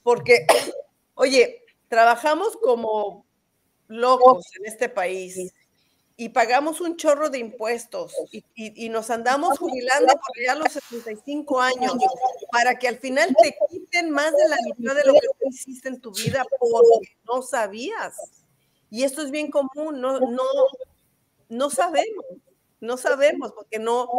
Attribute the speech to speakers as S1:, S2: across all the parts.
S1: porque, oye, trabajamos como locos en este país y pagamos un chorro de impuestos y nos andamos jubilando por allá a los 75 años para que al final te quiten más de la mitad de lo que tú hiciste en tu vida porque no sabías. Y esto es bien común, no sabemos porque no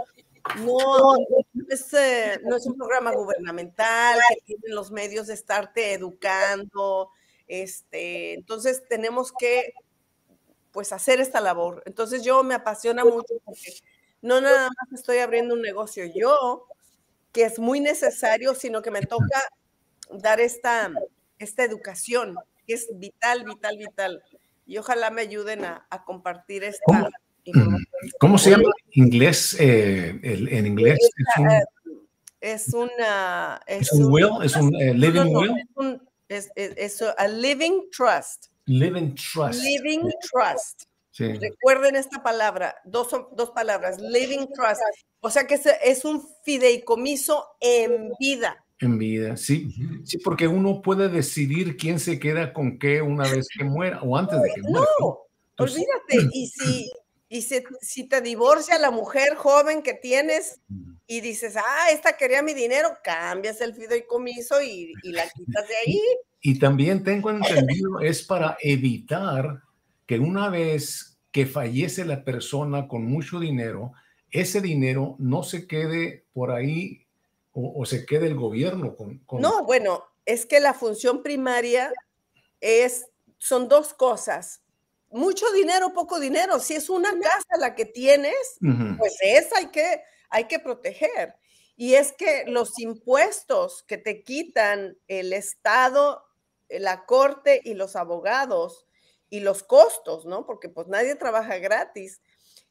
S1: es un programa gubernamental que tienen los medios de estarte educando. Entonces tenemos que pues hacer esta labor. Entonces yo me apasiona mucho porque no nada más estoy abriendo un negocio yo, que es muy necesario, sino que me toca dar esta educación, que es vital, vital, vital. Y ojalá me ayuden a compartir esta información.
S2: ¿Cómo se llama en inglés? En inglés
S1: es un
S2: will, es un living will.
S1: Es a living trust.
S2: Living trust.
S1: Living trust.
S2: Sí.
S1: Recuerden esta palabra, dos palabras, living trust. O sea que es un fideicomiso en vida.
S2: En vida, sí. Sí, porque uno puede decidir quién se queda con qué una vez que muera o antes de que muera.
S1: No, olvídate. Y si te divorcia la mujer joven que tienes y dices, esta quería mi dinero, cambias el fideicomiso y la quitas de ahí.
S2: Y también tengo entendido, es para evitar que una vez que fallece la persona con mucho dinero, ese dinero no se quede por ahí o se quede el gobierno con...
S1: No, bueno, es que la función primaria son dos cosas. Mucho dinero, poco dinero. Si es una casa la que tienes, pues esa hay que proteger. Y es que los impuestos que te quitan el Estado, la corte y los abogados y los costos, ¿no? Porque pues nadie trabaja gratis,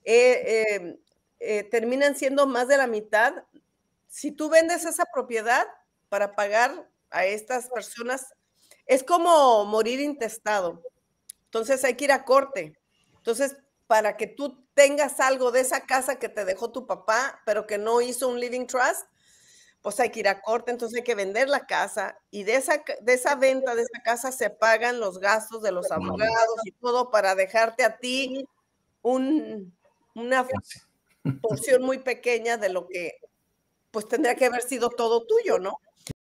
S1: terminan siendo más de la mitad. Si tú vendes esa propiedad para pagar a estas personas, es como morir intestado. Entonces hay que ir a corte. Entonces, para que tú tengas algo de esa casa que te dejó tu papá, pero que no hizo un living trust, pues hay que ir a corte. Entonces hay que vender la casa y de esa venta de esa casa se pagan los gastos de los abogados y todo para dejarte a ti una porción muy pequeña de lo que pues tendría que haber sido todo tuyo, ¿no?